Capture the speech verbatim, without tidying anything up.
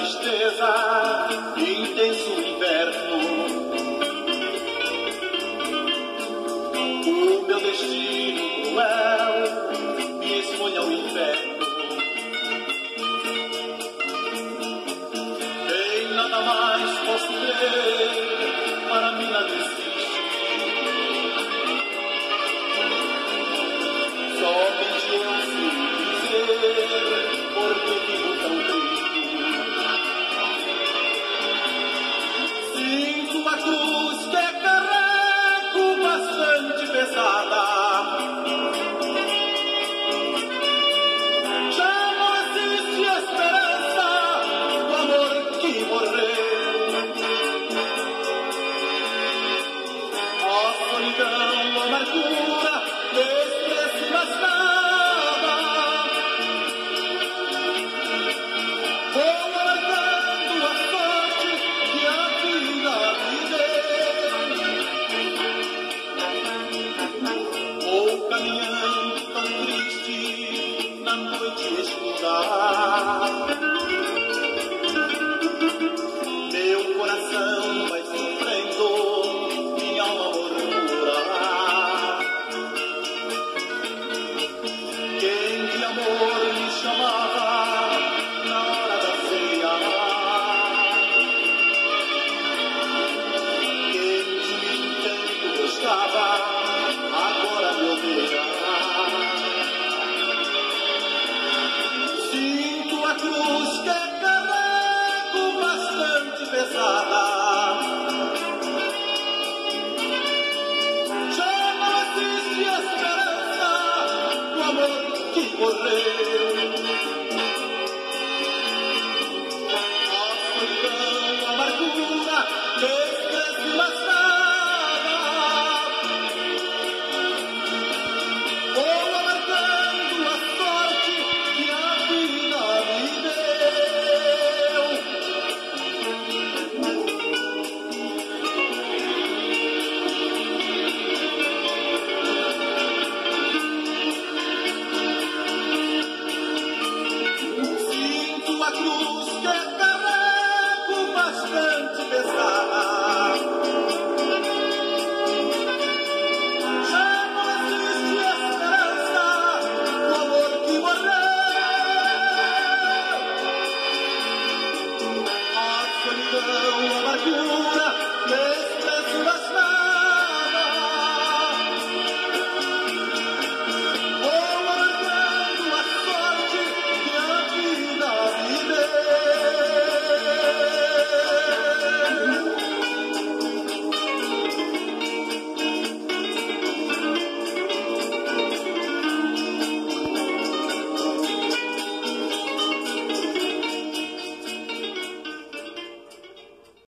tristeza, intenso inverno. O meu destino cruel me expõe ao inferno. Em nada mais posso ver, para mim nada existe. Somente eu sei dizer por que vivo tão triste. Sinto a cruz que carrego bastante pesada. Já não existe esperança do amor que morreu. A solidão, a amargura, desprezo mais nada. Vou alargando a sorte que a vida me deu. Vou caminhando tão triste na noite escura. Meu coração vai sofrendo, minha alma murmura. Quem de amor me chamava na hora da ceia, quem de mim tanto gostava, agora me odeia. Sinto a cruz que carrego bastante pesada. Já não existe esperança do amor que morreu.